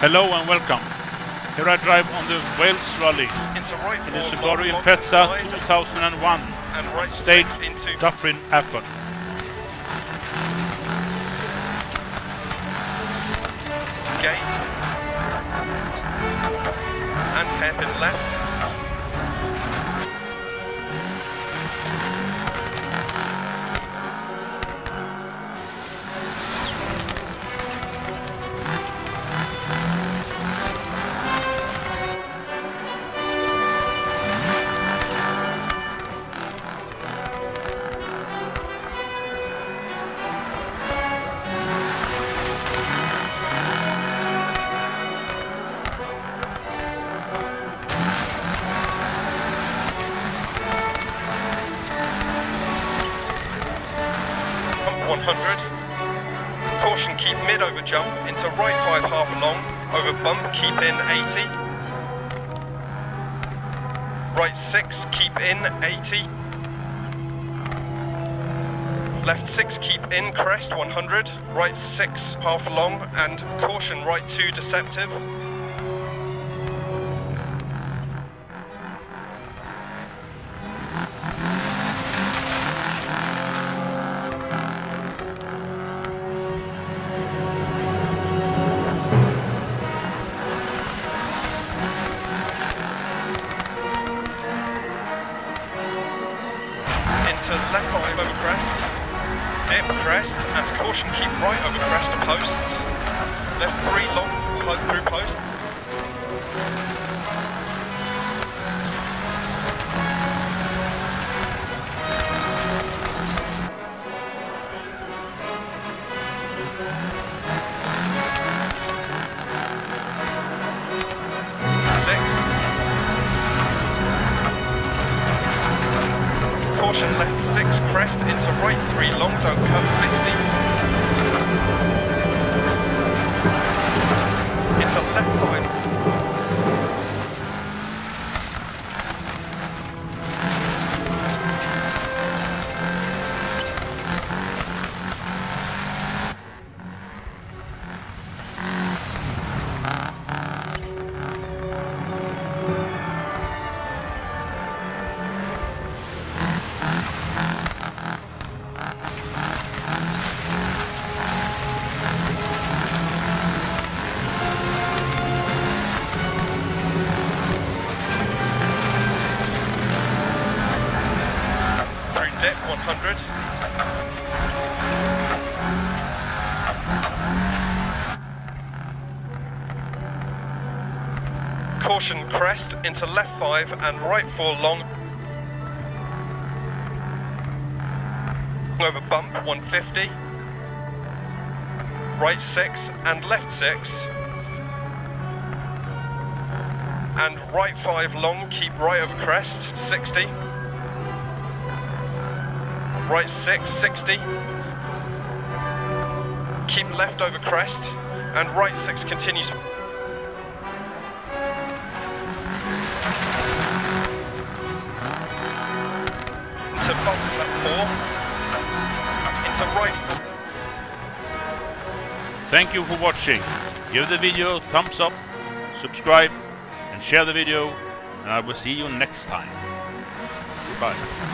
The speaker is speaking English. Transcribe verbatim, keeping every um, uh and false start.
Hello and welcome. Here I drive on the Wales Rally into right in the four, Subaru long, Impreza long two thousand one, and right stage six into Dufferin Afton. gate and hairpin left. one hundred. Caution, keep mid over jump into right five half long. Over bump, keep in eighty. Right six, keep in eighty. Left six, keep in crest one hundred. Right six half long and caution right two deceptive. Left five over crest, dip crest, and caution keep right over crest to posts. Left three long, close through post. Caution left six crest into right three long, don't cut sixty. Into left five. Dip one hundred. Caution crest into left five and right four long. Over bump one fifty. Right six and left six. And right five long, keep right over crest, sixty. Right six, sixty. Keep left over crest, and right six continues. Into bump left four. Into right four. Thank you for watching. Give the video a thumbs up, subscribe and share the video, and I will see you next time. Goodbye.